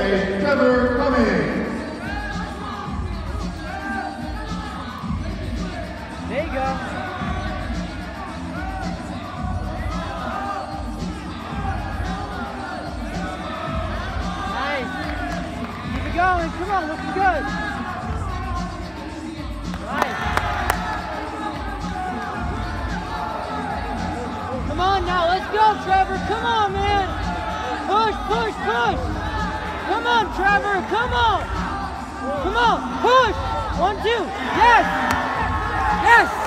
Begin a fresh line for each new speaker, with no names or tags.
USA, Trevor Cummings.
There you go. Going. Come on, looking good. Nice. Come on now, let's go, Trevor. Come on, man. Push, push, push. Come on, Trevor. Come on. Come on, push. 1, 2. Yes. Yes.